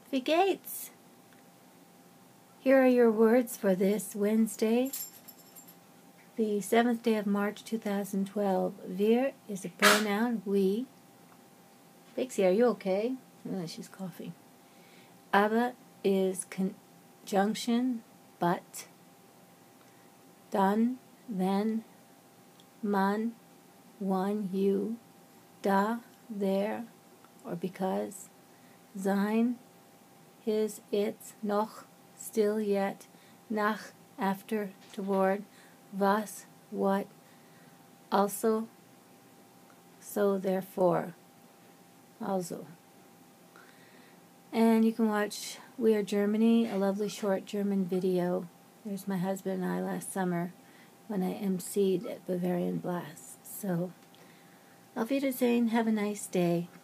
Wie geht's? Here are your words for this Wednesday, the 7th day of March 2012. Wir is a pronoun, we. Dixie, are you okay? Oh, she's coughing. Aber is conjunction, but. Dann, then. Man, one, you. Da, there, or because. Sein, his, its. Noch, still, yet. Nach, after, toward. Was, what. Also, so, therefore. Also. And you can watch We Are Germany, a lovely short German video. There's my husband and I last summer when I emceed at Bavarian Blast. So, auf Wiedersehen, have a nice day.